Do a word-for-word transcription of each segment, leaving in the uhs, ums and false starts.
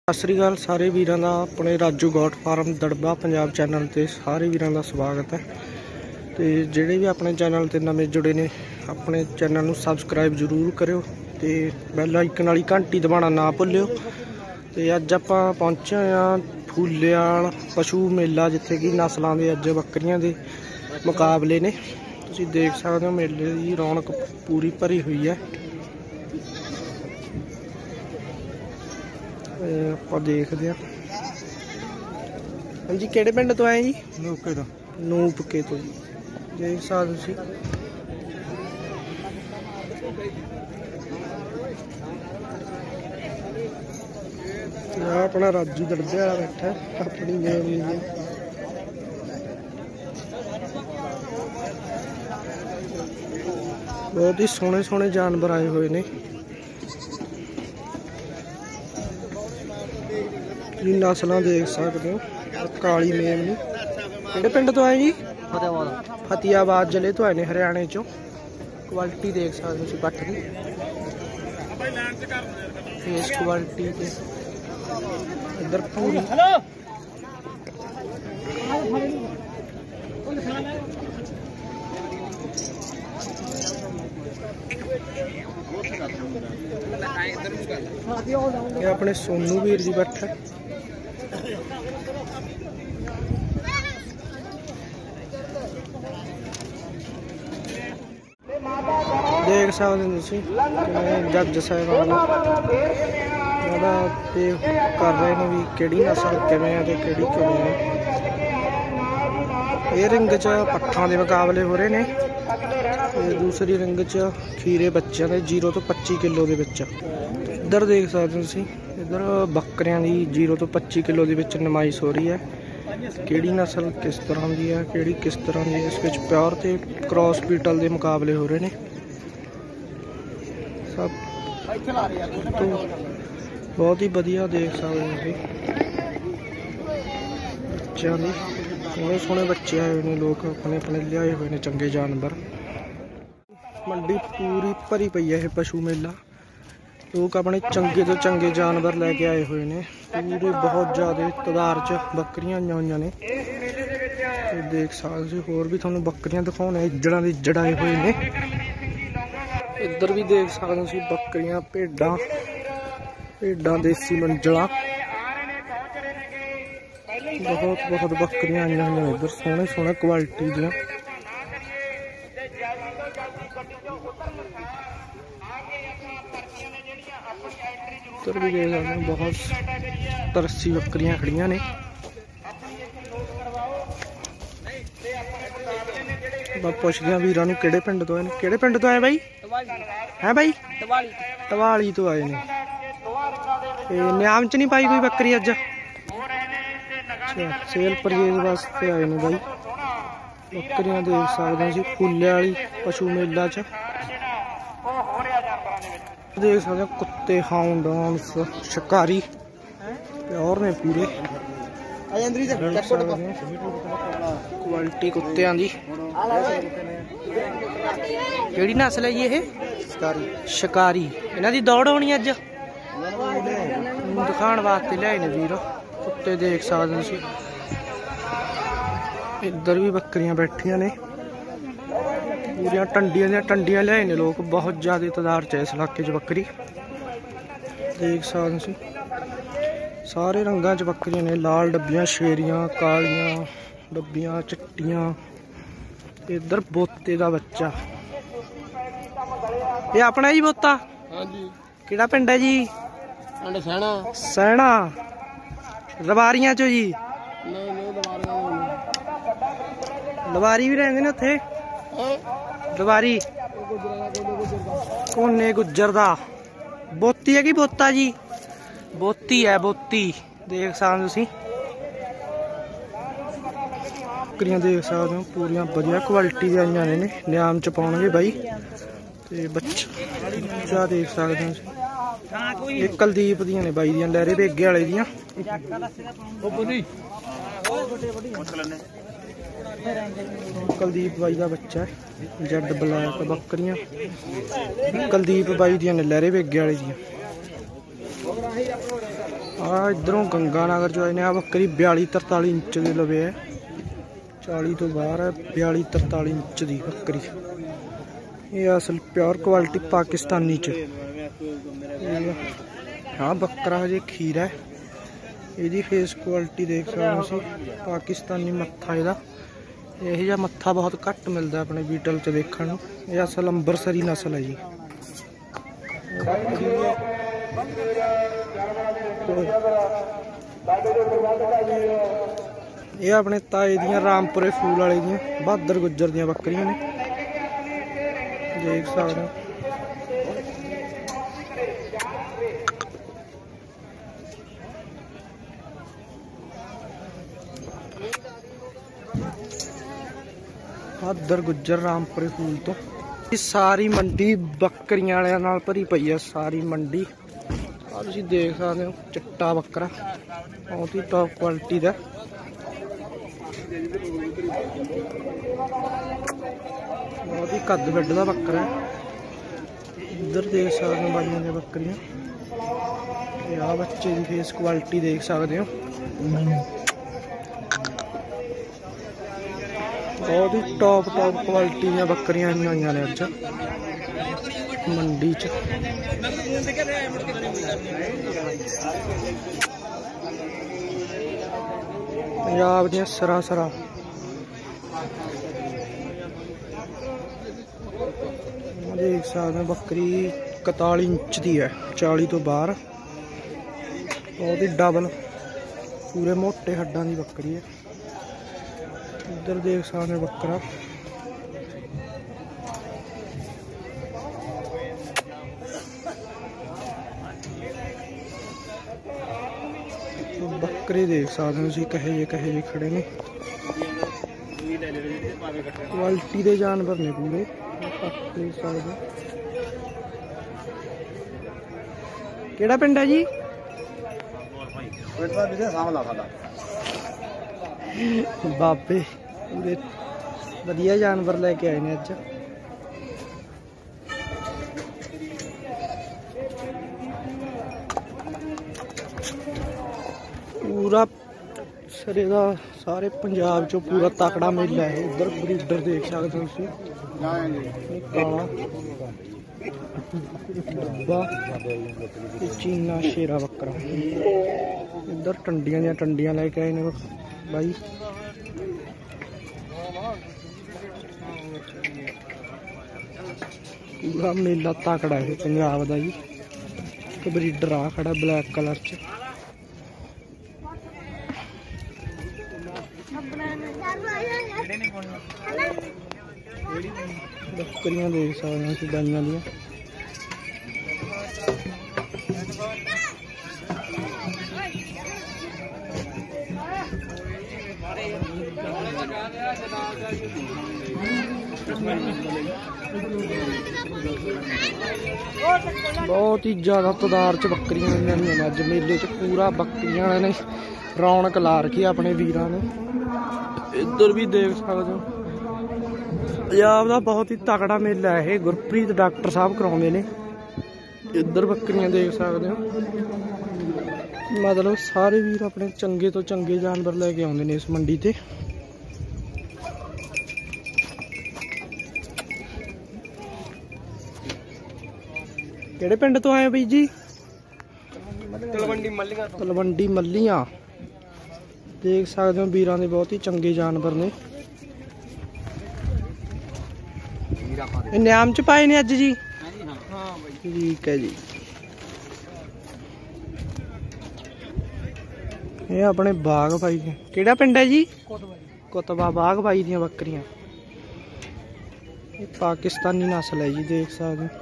सत श्री अकाल सारे वीरां दा अपने Raju goat farm Darba Punjab channel ते सारे वीरां दा स्वागत है। तो जिहड़े भी अपने चैनल ते नवे जुड़े ने अपने चैनल नूं सबसक्राइब जरूर करियो ते बैल आइकन वाली घंटी दबाना ना भुल्लियो। ते अज आपां पहुंचे हाँ फूलेवाल पशु मेला जिथे कि नस्लों के अज बकरियां दे मुकाबले ने। तुसीं देख सकते हो मेले की रौनक पूरी भरी हुई है। ਆਪਾਂ देखते हैं हाँ जी किहड़े पिंड तो आए जी? नूपके तो नूपके तो जी देख सकते तुसीं अपना राजू दड़बे वाला बैठा अपनी गेम लीजिए। बहुत ही सोहने सोहने जानवर आए हुए ने जी। नस्लों देख सकते हो काली मेमनी किहड़े पिंड तो आए जी? फतेहाबाद फतेहाबाद जिले तो आए ने हरियाणे चो। क्वालिटी देख सकते हो पट्ट की फेस क्वालिटी ते इधर पूरी ये अपने सोनू वीर जी बैठा देख सकते जज साहब कर रहे हैं भी किहड़ी नस्ल किवें है ते किहड़ी किवें है। ये रिंग च पट्ठां दे मुकाबले हो रहे हैं। दूसरी रिंग च खीरे बच्चों के जीरो तो पच्ची किलो के विच। इधर देख सकते हो तुसीं इधर बकरियां की जीरो तो पच्ची किलो के विच नमाइश हो रही है। किहड़ी नस्ल किस तरह की है किहड़ी किस तरह की इस विच प्योर ते क्रॉस बीटल के मुकाबले हो रहे हैं। सब तो बहुत ही बढ़िया देख सकते हो बच्चों की सोहने सोहने बच्चे आए हुए हैं। लोग अपने अपने लियाए हुए हैं चंगे जानवर। मंडी पूरी भरी पई है। पशु मेला लोग अपने चंगे तो चंगे जानवर लैके आए हुए हैं। पूरे बहुत ज़्यादा तादाद च बकरियां आई हुई ने। तो देख सकते होर भी थोड़ा बकरियां दिखाने इज्जड़ां दे इज्जड़ आए हुए हैं। इधर भी देख सकते बकरियां भेडां भेडां देसी मंजला बहुत बहुत बकरियां आई हुई हैं। इधर सोहने सोहने क्वालिटी दियां इधर भी देख सकते बहुत तरसी बकरियां खड़ियां ने। पुछदे वीरां नूं किहड़े पिंड तो आए ने किहड़े पिंड तो आए बाई है बाई तवाली तो आए ने। न्याम च नहीं पाई कोई बकरी अज? अच्छा सेल परचेज वास्ते आए ने बाई। बकरियां देख सकते जी फूले वाली पशु मेला च देख सकते कुत्ते हाउंड शिकारी प्योर ने पूरे। क्वालिटी कुत्तियां दी केड़ी नस्ल है ये? शिकारी। इन्हां दी दौड़ होनी अज दिखाने वास्ते लियाए ने वीर कुत्ते देख सकते। इधर भी बकरियां बैठियां ने पूरियां टंडियां दियां टंडियां लियाए ने लोग। बहुत ज़्यादा तादाद च इस इलाके च बकरी देख सकते सारे रंगां च बकरियां ने। लाल डब्बियां शेरियां कालियां डब्बियां चिट्टियां। इधर बोते का बच्चा ये अपना जी बोता? हाँ जी। किहड़ा पिंड है जी? पिंड सैना सैना लवारियां चो जी? नहीं नहीं लवारी भी रहंदे ने उत्थे? लवारी कोने गुज्जर दा बोती है कि बोता जी? बोती है बोती देख सकते तुसीं बकरियां देख सकते हो पूरियां बढ़िया क्वालिटी दी आईयां ने। न्याम च पाउणगे बाई ते बच्चा देख सकते हो ये कुलदीप दियां ने बाई दियां लहरे बेगे वाले दियां। कुलदीप बाई का बच्चा है जड ब्लैक बकरियां कुलदीप बाई दियां ने लहरे बेगे वाले दियां। आ इधरों गंगानगर जो आए आ बकरी बयाली तरताली इंच के लवे है, चाली तो बाहर है, बयाली तरताली इंच की बकरी। ये असल प्योर क्वालिटी पाकिस्तानी च। हाँ बकरा हजे खीरा है, यदी फेस क्वालिटी देख सकते पाकिस्तानी मत्था इहदा। यह जा मत्था बहुत घट मिलता अपने बीटल च देखने। ये असल अंबरसरी नस्ल है जी। ये अपने ताए दियां रामपुरे फूल वाले दियां बहादुर गुज्जर दियां बकरियां ने, देख सकते हो। बहादुर गुज्जर रामपुरे फूल तो सारी मंडी बकरियां वालियां नाल भरी पई है, सारी मंडी। आ तुसीं देख सकते हो चिट्टा बकरा बहुत ही टॉप क्वालिटी का, बहुत ही कद वड्ड दा बकरा है। इधर देख सकते हो बाइयां दी बकरियां। आ बच्चे की फेस क्वालिटी देख सकते हो, बहुत ही टॉप टॉप क्वालिटी दी बकरियां आई हुई ने अज मंडी च। पंजाब दी सरासरा देख सकते बकरी इकताली इंच की है, चाली तो बाहर, बहुत ही डबल पूरे मोटे हड्डां की बकरी है। इधर देख सकते बकरा बकरे देख सकते कहे जे कहे जे खड़े ने, क्वालिटी के जानवर ने पूरे देख सकते। केड़ा पिंड है जी? बाबे पूरे वधिया जानवर लेके आए ने अज। पूरा सरे दा सारे पंजाब चो पूरा तकड़ा मेला है। उधर ब्रीडर देख सकते हो काला डब्बा चीना शेरा बकरा। इधर टंडियां दियां टंडियां लेके आए ने भाई। पूरा मेला तकड़ा है पंजाब का जी। एक ब्रीडर आ खड़ा ब्लैक कलर च। बकरियां देख सकते हैं गाइयां दियां। बहुत ही ज्यादा तादाद च बकरियां आई हैं अज मेले च। पूरा बकरियां ने रौनक ला रखी अपने वीरां ने। इधर भी देख सकते हो पंजाब का बहुत ही तगड़ा मेला है। गुरप्रीत डॉक्टर साहब कराते ने। इधर बकरियां देख सकते हो, मतलब सारे वीर अपने चंगे तो चंगे जानवर लेके आते हैं इस मंडी ते। केड़े पिंड तो आए भाई जी? तलवंडी मल्लियां। तलवंडी मल्लियां देख सकते हो वीरां दे बहुत ही चंगे जानवर ने। इनाम च पाए ने अज जी? ठीक है जी। ये अपने बाग भाई दे केड़ा पिंड है जी? कुतबा बाग भाई दियां बकरियां। ये पाकिस्तानी नस्ल है जी, देख सकते हो।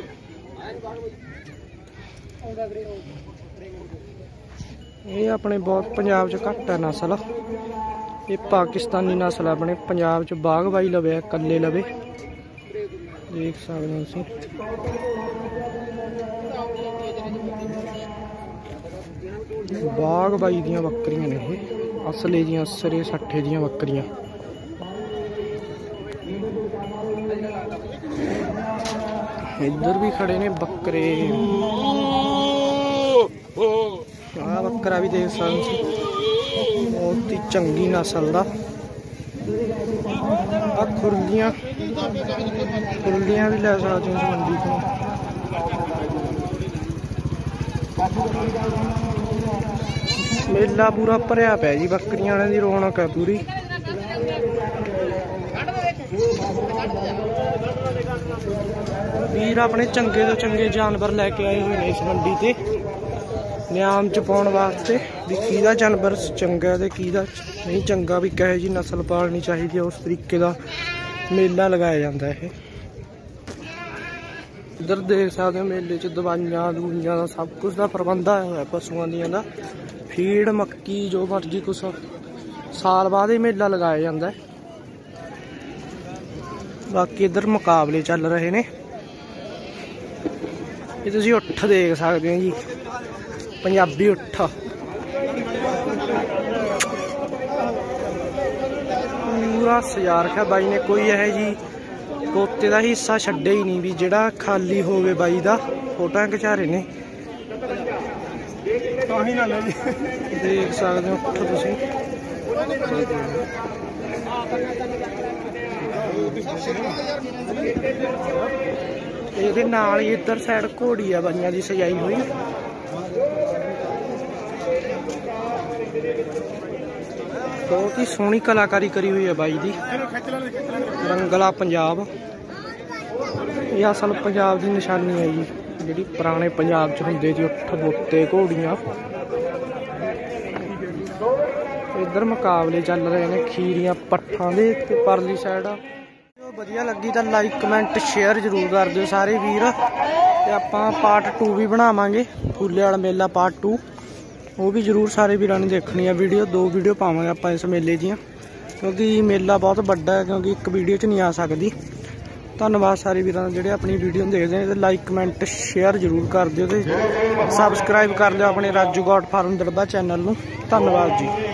ये अपने बहुत पंजाब च घट है नस्ल। ये पाकिस्तानी नस्ल अपने पंजाब च बाग भाई लवे कल्ले लवे, देख सकते हो। बाग बाई दियां बकरियां ने ये, असले दियां सरे सट्ठे दियां बकरियां। इधर भी खड़े ने बकरे। आ बकरा भी देख सकते बहुत ही चंगी नस्ल का। आ खुरलियां खुरलियां भी ले सकते हो इस मंडी को। मेला पूरा भरिया पिया जी, बकरियां की रौनक है पूरी। वीर अपने चंगे तो चंगे जानवर लैके आए हुए हैं इस मंडी ते नियाम च पाने वास्ते भी किहदा जानवर चंगा है किहदा नहीं चंगा, भी कहे जी नस्ल पालनी चाहिए, उस तरीके का मेला लगाया जाता है। इधर देख सकते हो मेले च दवाइयां दूइयां का सब कुछ का प्रबंध आया हुआ पशुओं दियां दा, फीड मक्की जो मर्जी कुछ साल बाद ही मेला लगाया जाता है। बाकी इधर मुकाबले चल रहे ने, ये तुसीं उठ देख सकते हो जी, पंजाबी उठ पूरा सजा रखा बाई ने, कोई है जी पोते का हिस्सा छड्डे ही नहीं भी जिहड़ा खाली होवे बाई दा। फोटो खिचा रहे ने देख सकते हो उठ तुसीं। ਇਹਦੇ ਨਾਲ ਹੀ ਇੱਧਰ ਸਾਈਡ ਘੋੜੀ ਆ ਬਾਈਆਂ ਦੀ ਸਜਾਈ ਹੋਈ। बहुत ही सोहनी कलाकारी करी हुई है बाई दी। रंगला पंजाब ये असल पंजाब की निशानी है जी, जी पुराने पंजाब च हुंदे जी उठ बोते घोड़ियां। इधर मुकाबले चल रहे हैं खीरियां पट्ठां दे ते परली साइड। जो वधिया लगी तो लाइक कमेंट शेयर जरूर कर दिओ सारे वीर। ते आपां पार्ट टू भी बनावांगे, फूले वाला मेला पार्ट टू, वो भी जरूर सारे वीरां ने देखनी है वीडियो। दो वीडियो पावांगे आपां इस मेले दियां, क्योंकि मेला बहुत बड़ा है, क्योंकि एक वीडियो च नहीं आ सकती। धन्यवाद सारे वीरां जिहड़े अपनी वीडियो देखते हैं। लाइक कमेंट शेयर जरूर कर दिओ ते सबसक्राइब कर लिओ अपने Raju goat farm Darba channel नूं। धन्यवाद जी।